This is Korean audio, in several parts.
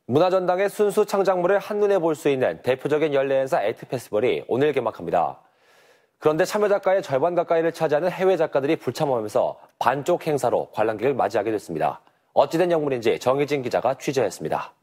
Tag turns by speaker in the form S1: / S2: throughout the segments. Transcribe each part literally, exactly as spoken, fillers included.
S1: 문화전당의 순수 창작물을 한눈에 볼 수 있는 대표적인 연례 행사 액트 페스티벌이 오늘 개막합니다. 그런데 참여 작가의 절반 가까이를 차지하는 해외 작가들이 불참하면서 반쪽 행사로 관람객을 맞이하게 됐습니다. 어찌된 영문인지 정희진 기자가 취재했습니다.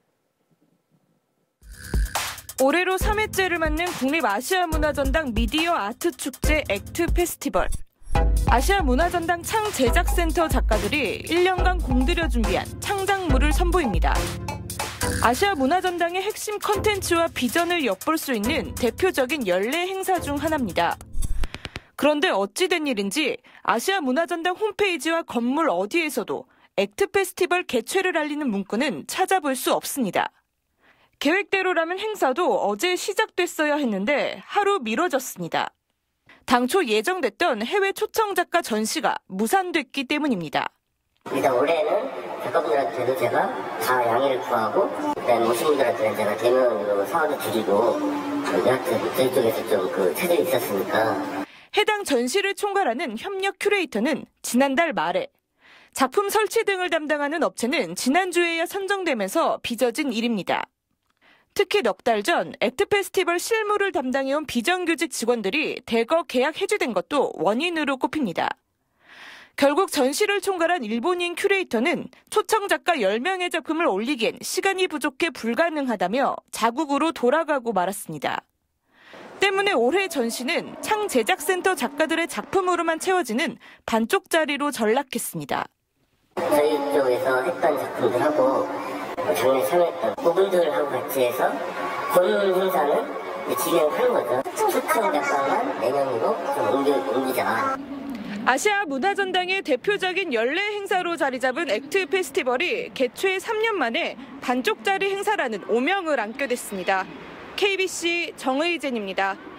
S2: 올해로 삼 회째를 맞는 국립아시아문화전당 미디어 아트 축제 액트 페스티벌. 아시아문화전당 창제작센터 작가들이 일 년간 공들여 준비한 창작물을 선보입니다. 아시아문화전당의 핵심 컨텐츠와 비전을 엿볼 수 있는 대표적인 연례 행사 중 하나입니다. 그런데 어찌된 일인지 아시아문화전당 홈페이지와 건물 어디에서도 액트 페스티벌 개최를 알리는 문구는 찾아볼 수 없습니다. 계획대로라면 행사도 어제 시작됐어야 했는데 하루 미뤄졌습니다. 당초 예정됐던 해외 초청 작가 전시가 무산됐기 때문입니다.
S3: 일단 올해는 작가분들한테도 제가 다 양해를 구하고 그다음에 오신 분들한테는 제가 대면으로 사과도 드리고 여하튼 저희 쪽에서 좀 그 차질이 있었으니까.
S2: 해당 전시를 총괄하는 협력 큐레이터는 지난달 말에, 작품 설치 등을 담당하는 업체는 지난주에야 선정되면서 빚어진 일입니다. 특히 넉 달 전 액트 페스티벌 실무를 담당해온 비정규직 직원들이 대거 계약 해지된 것도 원인으로 꼽힙니다. 결국 전시를 총괄한 일본인 큐레이터는 초청 작가 열 명의 작품을 올리기엔 시간이 부족해 불가능하다며 자국으로 돌아가고 말았습니다. 때문에 올해 전시는 창제작센터 작가들의 작품으로만 채워지는 반쪽짜리로 전락했습니다.
S3: 저희 쪽에서 했던 작품들하고 작년에 참여했던 그분들하고 같이 해서 본 행사는 진행하는 거죠. 초청 작가만 네 명으로 좀 옮기, 옮기자.
S2: 아시아 문화전당의 대표적인 연례 행사로 자리 잡은 액트 페스티벌이 개최 삼 년 만에 반쪽짜리 행사라는 오명을 안게 됐습니다. 케이비씨 정의진입니다.